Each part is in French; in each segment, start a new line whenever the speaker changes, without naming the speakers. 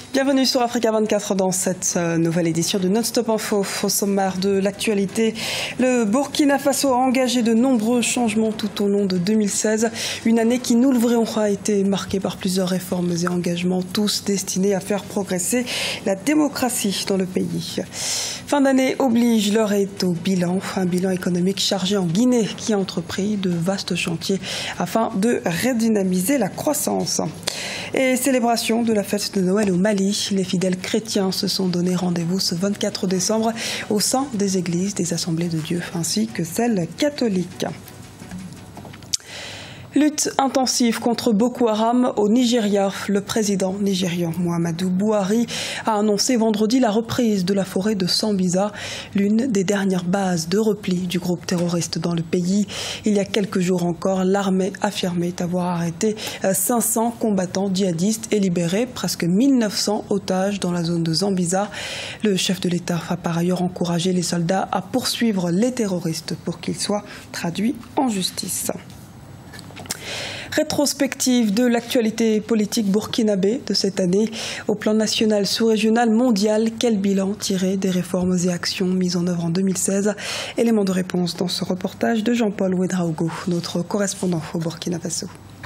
Bienvenue sur Africa 24 dans cette nouvelle édition de Non-Stop Info. Au sommaire de l'actualité, le Burkina Faso a engagé de nombreux changements tout au long de 2016. Une année qui, nous le verrons, a été marquée par plusieurs réformes et engagements, tous destinés à faire progresser la démocratie dans le pays. Fin d'année oblige, l'heure est au bilan. Un bilan économique chargé en Guinée qui a entrepris de vastes chantiers afin de redynamiser la croissance. Et célébration de la fête de Noël au Mali. Les fidèles chrétiens se sont donné rendez-vous ce 24 décembre au sein des églises, des assemblées de Dieu ainsi que celles catholiques. Lutte intensive contre Boko Haram au Nigeria. Le président nigérian Muhammadu Buhari a annoncé vendredi la reprise de la forêt de Sambisa, l'une des dernières bases de repli du groupe terroriste dans le pays. Il y a quelques jours encore, l'armée affirmait avoir arrêté 500 combattants djihadistes et libéré presque 1900 otages dans la zone de Sambisa. Le chef de l'État a par ailleurs encouragé les soldats à poursuivre les terroristes pour qu'ils soient traduits en justice. Rétrospective de l'actualité politique burkinabé de cette année. Au plan national, sous-régional, mondial, quel bilan tiré des réformes et actions mises en œuvre en 2016? Élément de réponse dans ce reportage de Jean-Paul Ouedraogo, notre correspondant au Burkina Faso.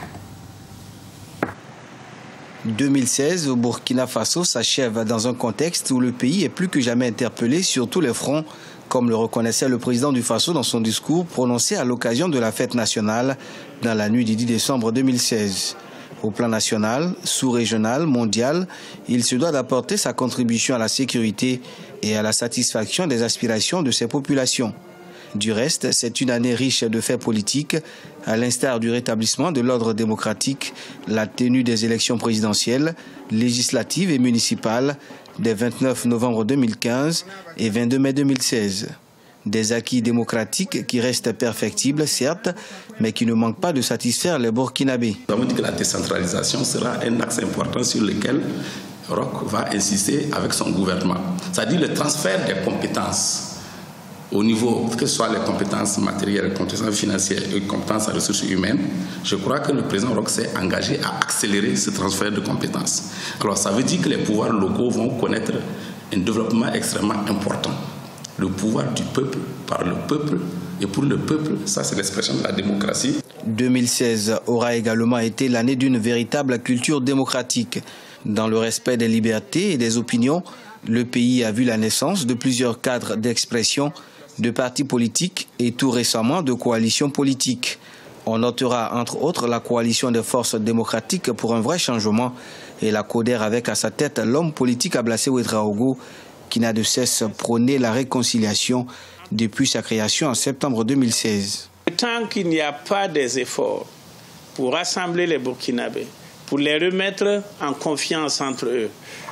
2016 au Burkina Faso s'achève dans un contexte où le pays est plus que jamais interpellé sur tous les fronts, comme le reconnaissait le président du Faso dans son discours prononcé à l'occasion de la fête nationale dans la nuit du 10 décembre 2016. Au plan national, sous-régional, mondial, il se doit d'apporter sa contribution à la sécurité et à la satisfaction des aspirations de ses populations. Du reste, c'est une année riche de faits politiques, à l'instar du rétablissement de l'ordre démocratique, la tenue des élections présidentielles, législatives et municipales des 29 novembre 2015 et 22 mai 2016. Des acquis démocratiques qui restent perfectibles, certes, mais qui ne manquent pas de satisfaire les Burkinabés.
Nous avons dit que la décentralisation sera un axe important sur lequel Roch va insister avec son gouvernement. C'est-à-dire le transfert des compétences au niveau, que ce soit les compétences matérielles, les compétences financières et les compétences en ressources humaines. Je crois que le président Roch s'est engagé à accélérer ce transfert de compétences. Alors ça veut dire que les pouvoirs locaux vont connaître un développement extrêmement important. Le pouvoir du peuple, par le peuple et pour le peuple, ça c'est l'expression de la démocratie.
2016 aura également été l'année d'une véritable culture démocratique. Dans le respect des libertés et des opinions, le pays a vu la naissance de plusieurs cadres d'expression, de partis politiques et tout récemment de coalitions politiques. On notera entre autres la coalition des forces démocratiques pour un vrai changement et la CODER avec à sa tête l'homme politique Ablassé Ouedraogo qui n'a de cesse prôné la réconciliation depuis sa création en septembre 2016.
Tant qu'il n'y a pas des efforts pour rassembler les Burkinabés, pour les remettre en confiance entre eux,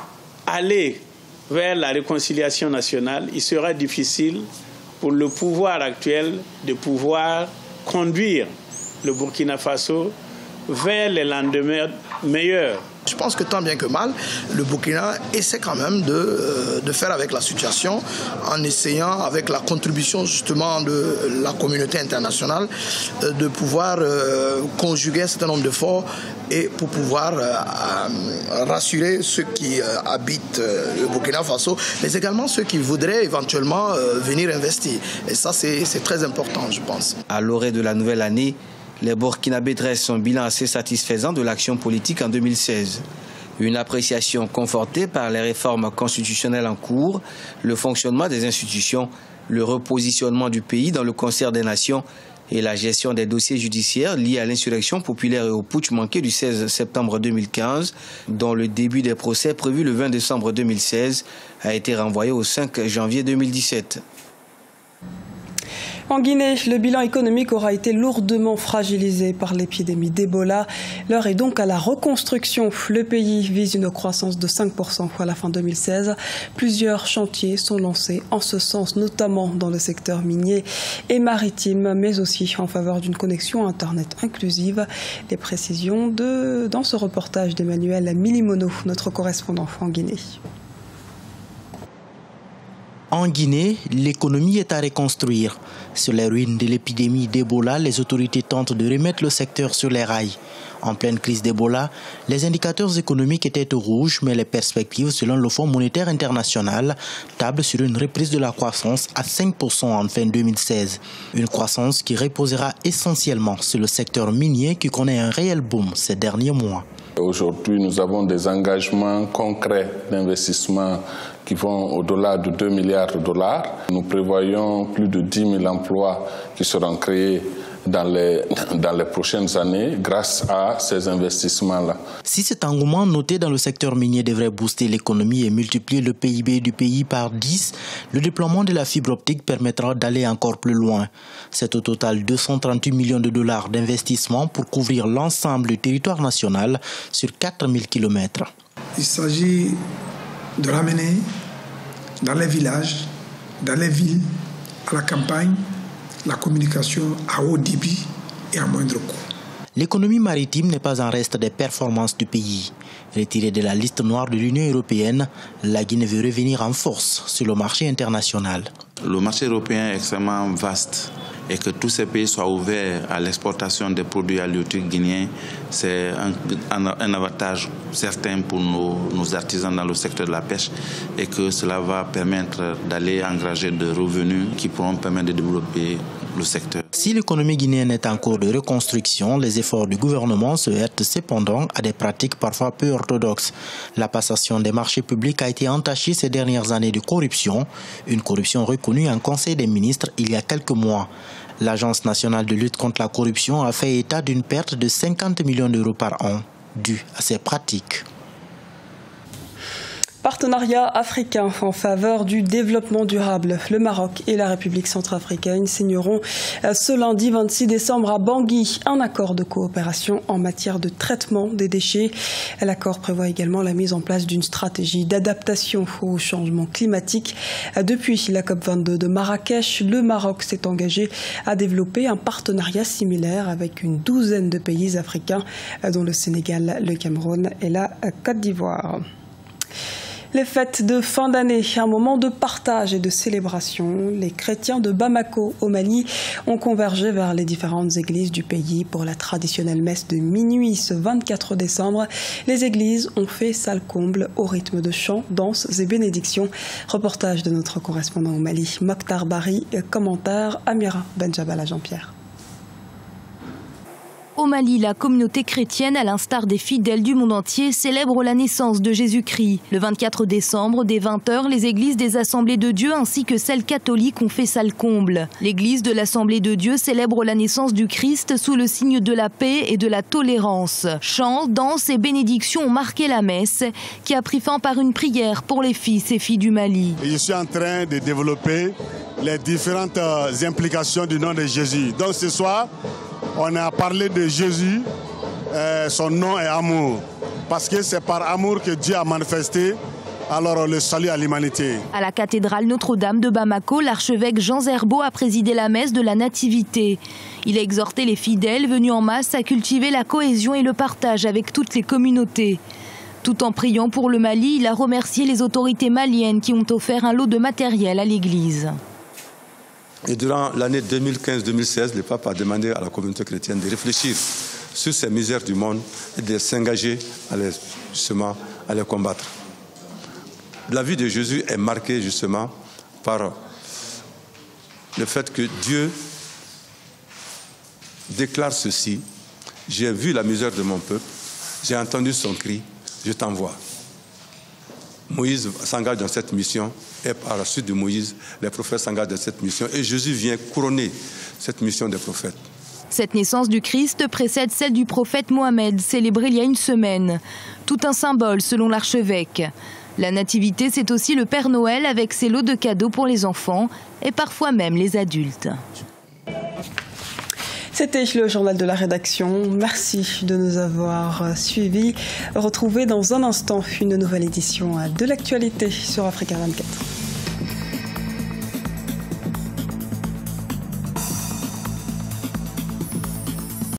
aller vers la réconciliation nationale, il sera difficile pour le pouvoir actuel de pouvoir conduire le Burkina Faso vers les lendemains meilleurs.
Je pense que tant bien que mal, le Burkina essaie quand même de faire avec la situation en essayant, avec la contribution justement de la communauté internationale, de pouvoir conjuguer un certain nombre d'efforts et pour pouvoir rassurer ceux qui habitent le Burkina Faso, mais également ceux qui voudraient éventuellement venir investir. Et ça, c'est très important, je pense.
À l'orée de la nouvelle année, les Burkinabés dressent un bilan assez satisfaisant de l'action politique en 2016. Une appréciation confortée par les réformes constitutionnelles en cours, le fonctionnement des institutions, le repositionnement du pays dans le concert des nations et la gestion des dossiers judiciaires liés à l'insurrection populaire et au putsch manqué du 16 septembre 2015, dont le début des procès prévu le 20 décembre 2016 a été renvoyé au 5 janvier 2017.
En Guinée, le bilan économique aura été lourdement fragilisé par l'épidémie d'Ebola. L'heure est donc à la reconstruction. Le pays vise une croissance de 5% à la fin 2016. Plusieurs chantiers sont lancés en ce sens, notamment dans le secteur minier et maritime, mais aussi en faveur d'une connexion Internet inclusive. Les précisions dans ce reportage d'Emmanuel Milimono, notre correspondant en Guinée.
En Guinée, l'économie est à reconstruire. Sur les ruines de l'épidémie d'Ebola, les autorités tentent de remettre le secteur sur les rails. En pleine crise d'Ebola, les indicateurs économiques étaient au rouge, mais les perspectives, selon le Fonds monétaire international, tablent sur une reprise de la croissance à 5% en fin 2016. Une croissance qui reposera essentiellement sur le secteur minier qui connaît un réel boom ces derniers mois.
Aujourd'hui, nous avons des engagements concrets d'investissement qui vont au-delà de 2 milliards de dollars. Nous prévoyons plus de 10 000 emplois qui seront créés dans les prochaines années grâce à ces investissements-là.
Si cet engouement noté dans le secteur minier devrait booster l'économie et multiplier le PIB du pays par 10, le déploiement de la fibre optique permettra d'aller encore plus loin. C'est au total 238 millions de dollars d'investissement pour couvrir l'ensemble du territoire national sur 4000 km.
Il s'agit de ramener dans les villages, dans les villes, à la campagne, la communication à haut débit et à moindre coût.
L'économie maritime n'est pas en reste des performances du pays. Retirée de la liste noire de l'Union européenne, la Guinée veut revenir en force sur le marché international.
Le marché européen est extrêmement vaste et que tous ces pays soient ouverts à l'exportation des produits halieutiques guinéens, c'est un avantage certain pour nos artisans dans le secteur de la pêche et que cela va permettre d'aller engranger de revenus qui pourront permettre de développer le secteur.
Si l'économie guinéenne est en cours de reconstruction, les efforts du gouvernement se heurtent cependant à des pratiques parfois peu orthodoxes. La passation des marchés publics a été entachée ces dernières années de corruption, une corruption reconnue en Conseil des ministres il y a quelques mois. L'Agence nationale de lutte contre la corruption a fait état d'une perte de 50 millions d'euros par an due à ces pratiques.
Partenariat africain en faveur du développement durable. Le Maroc et la République centrafricaine signeront ce lundi 26 décembre à Bangui un accord de coopération en matière de traitement des déchets. L'accord prévoit également la mise en place d'une stratégie d'adaptation au changement climatique. Depuis la COP22 de Marrakech, le Maroc s'est engagé à développer un partenariat similaire avec une douzaine de pays africains, dont le Sénégal, le Cameroun et la Côte d'Ivoire. Les fêtes de fin d'année, un moment de partage et de célébration. Les chrétiens de Bamako, au Mali, ont convergé vers les différentes églises du pays pour la traditionnelle messe de minuit ce 24 décembre. Les églises ont fait salle comble au rythme de chants, danses et bénédictions. Reportage de notre correspondant au Mali, Mokhtar Bari, commentaire Amira Benjabala Jean-Pierre.
Au Mali, la communauté chrétienne, à l'instar des fidèles du monde entier, célèbre la naissance de Jésus-Christ. Le 24 décembre, dès 20h, les églises des Assemblées de Dieu ainsi que celles catholiques ont fait salle comble. L'église de l'Assemblée de Dieu célèbre la naissance du Christ sous le signe de la paix et de la tolérance. Chants, danses et bénédictions ont marqué la messe, qui a pris fin par une prière pour les fils et filles du Mali.
Je suis en train de développer les différentes implications du nom de Jésus. Donc ce soir, on a parlé de Jésus, son nom est amour. Parce que c'est par amour que Dieu a manifesté alors le salut à l'humanité.
À la cathédrale Notre-Dame de Bamako, l'archevêque Jean Zerbo a présidé la messe de la Nativité. Il a exhorté les fidèles venus en masse à cultiver la cohésion et le partage avec toutes les communautés. Tout en priant pour le Mali, il a remercié les autorités maliennes qui ont offert un lot de matériel à l'église.
Et durant l'année 2015-2016, le pape a demandé à la communauté chrétienne de réfléchir sur ces misères du monde et de s'engager justement à les combattre. La vie de Jésus est marquée justement par le fait que Dieu déclare ceci: j'ai vu la misère de mon peuple, j'ai entendu son cri, je t'envoie. Moïse s'engage dans cette mission et par la suite de Moïse, les prophètes s'engagent dans cette mission et Jésus vient couronner cette mission des prophètes.
Cette naissance du Christ précède celle du prophète Mohamed, célébrée il y a une semaine. Tout un symbole selon l'archevêque. La nativité, c'est aussi le Père Noël avec ses lots de cadeaux pour les enfants et parfois même les adultes.
C'était le journal de la rédaction. Merci de nous avoir suivis. Retrouvez dans un instant une nouvelle édition de l'actualité sur Africa 24.